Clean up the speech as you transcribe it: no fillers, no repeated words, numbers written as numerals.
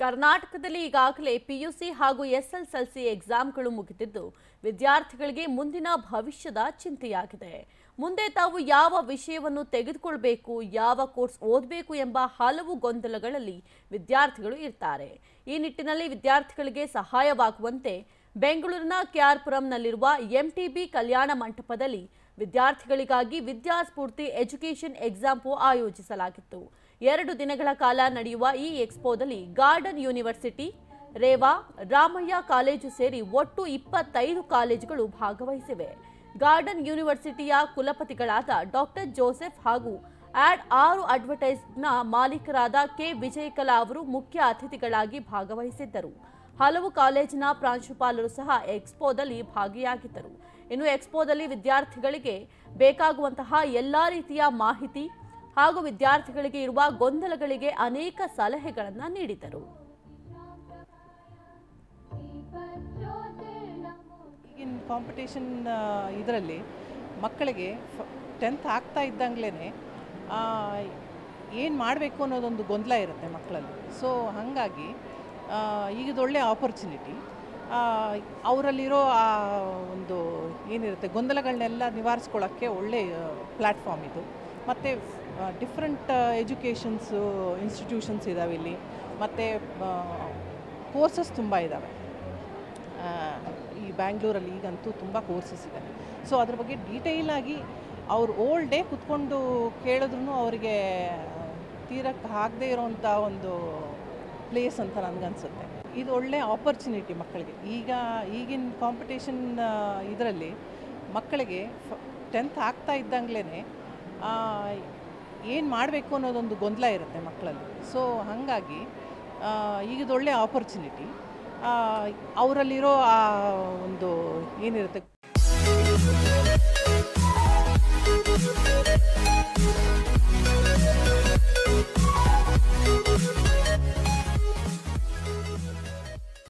ಕರ್ನಾಟಕದಲ್ಲಿ ಈಗಾಗಲೇ ಪಿಯುಸಿ ಹಾಗೂ ಎಸ್ಎಸ್ಎಲ್ಸಿ ಎಕ್ಸಾಮ್ಗಳು ಮುಗಿದಿದ್ದು ವಿದ್ಯಾರ್ಥಿಗಳಿಗೆ ಮುಂದಿನ ಭವಿಷ್ಯದ ಚಿಂತೆಯಾಗಿದೆ. ಮುಂದೆ ತಾವು ಯಾವ ವಿಷಯವನ್ನು ತೆಗೆದುಕೊಳ್ಳಬೇಕು, ಯಾವ ಕೋರ್ಸ್ ಓದಬೇಕು ಎಂಬ ಹಲವು ಗೊಂದಲಗಳಲ್ಲಿ ವಿದ್ಯಾರ್ಥಿಗಳು ಇರ್ತಾರೆ. ಈ ನಿಟ್ಟಿನಲ್ಲಿ ವಿದ್ಯಾರ್ಥಿಗಳಿಗೆ ಸಹಾಯವಾಗುವಂತೆ ಬೆಂಗಳೂರಿನ ಕೆಆರ್ಪುರಂನಲ್ಲಿರುವ ಎಂಟಿಬಿ ಕಲ್ಯಾಣ ಮಂಟಪದಲ್ಲಿ ವಿದ್ಯಾರ್ಥಿಗಳಿಗಾಗಿ ವಿದ್ಯಾಸ್ಫೂರ್ತಿ ಎಜುಕೇಷನ್ ಎಕ್ಸಾಂಪೋ ಆಯೋಜಿಸಲಾಗಿತ್ತು. 2 ದಿನಗಳ ಕಾಲ ನಡೆಯುವ ಈ ಎಕ್ಸ್ಪೋದಲ್ಲಿ Garden University, Reva, Ramaiah college ಸೇರಿ ಒಟ್ಟು 25 ಕಾಲೇಜುಗಳು ಭಾಗವಹಿಸಿವೆ. ಗಾರ್ಡನ್ ಯೂನಿವರ್ಸಿಟಿಯ ಕುಲಪತಿಗಳಾದ ಡಾಕ್ಟರ್ ಜೋಸೆಫ್ ಹಾಗೂ ಆಡ್6 ಅಡ್ವರ್ಟೈಸ್ನ ಮಾಲೀಕರಾದ ಕೆ ವಿಜಯಕಲಾ ಅವರು ಮುಖ್ಯ ಅತಿಥಿಗಳಾಗಿ ಭಾಗವಹಿಸಿದ್ದರು. ಹಲವು ಕಾಲೇಜಿನ ಪ್ರಾಂಶುಪಾಲರು ಸಹ ಎಕ್ಸ್ಪೋದಲ್ಲಿ ಭಾಗಿಯಾಗಿದ್ದರು. ಇನ್ನು ಎಕ್ಸ್ಪೋದಲ್ಲಿ ವಿದ್ಯಾರ್ಥಿಗಳಿಗೆ ಬೇಕಾಗುವಂತಹ ಎಲ್ಲಾ ರೀತಿಯ ಮಾಹಿತಿ ಹಾಗೂ ವಿದ್ಯಾರ್ಥಿಗಳಿಗೆ ಇರುವ ಗೊಂದಲಗಳಿಗೆ ಅನೇಕ ಸಲಹೆಗಳನ್ನು ನೀಡಿದರು. ಈಗಿನ ಕಾಂಪಿಟೇಷನ್ ಇದರಲ್ಲಿ ಮಕ್ಕಳಿಗೆ 10th ಆಗ್ತಾ ಇದ್ದಂಗ್ಲೇ ಏನು ಮಾಡಬೇಕು ಅನ್ನೋದೊಂದು ಗೊಂದಲ ಇರುತ್ತೆ ಮಕ್ಕಳಲ್ಲಿ. ಸೊ ಹಾಗಾಗಿ ಈಗಿದೊಳ್ಳೆ ಆಪರ್ಚುನಿಟಿ. ಅವರಲ್ಲಿರೋ ಆ ಒಂದು ಏನಿರುತ್ತೆ ಗೊಂದಲಗಳನ್ನೆಲ್ಲ ನಿವಾರಿಸ್ಕೊಳ್ಳೋಕ್ಕೆ ಒಳ್ಳೆ ಪ್ಲ್ಯಾಟ್ಫಾರ್ಮ್ ಇದು. ಮತ್ತು ಡಿಫ್ರೆಂಟ್ ಎಜುಕೇಷನ್ಸು ಇನ್ಸ್ಟಿಟ್ಯೂಷನ್ಸ್ ಇದ್ದಾವೆ ಇಲ್ಲಿ, ಮತ್ತು ಕೋರ್ಸಸ್ ತುಂಬ ಇದ್ದಾವೆ. ಈ ಬ್ಯಾಂಗ್ಳೂರಲ್ಲಿ ಈಗಂತೂ ತುಂಬ ಕೋರ್ಸಸ್ ಇದೆ. ಸೊ ಅದ್ರ ಬಗ್ಗೆ ಡೀಟೇಲಾಗಿ ಅವ್ರು ಓಲ್ ಡೇ ಕುತ್ಕೊಂಡು ಕೇಳಿದ್ರೂ ಅವರಿಗೆ ತೀರಕ್ಕೆ ಆಗದೇ ಇರೋವಂಥ ಒಂದು ಪ್ಲೇಸ್ ಅಂತ ನನಗನ್ಸುತ್ತೆ. ಇದು ಒಳ್ಳೆ ಆಪರ್ಚುನಿಟಿ ಮಕ್ಕಳಿಗೆ. ಈಗಿನ ಕಾಂಪಿಟೇಷನ್ ಇದರಲ್ಲಿ ಮಕ್ಕಳಿಗೆ 10th ಆಗ್ತಾ ಇದ್ದಂಗ್ಲೇ ಏನು ಮಾಡಬೇಕು ಅನ್ನೋದೊಂದು ಗೊಂದಲ ಇರುತ್ತೆ ಮಕ್ಕಳಲ್ಲಿ. ಸೊ ಹಾಗಾಗಿ ಈಗಿದೊಳ್ಳೆ ಆಪರ್ಚುನಿಟಿ. ಅವರಲ್ಲಿರೋ ಆ ಒಂದು ಏನಿರುತ್ತೆ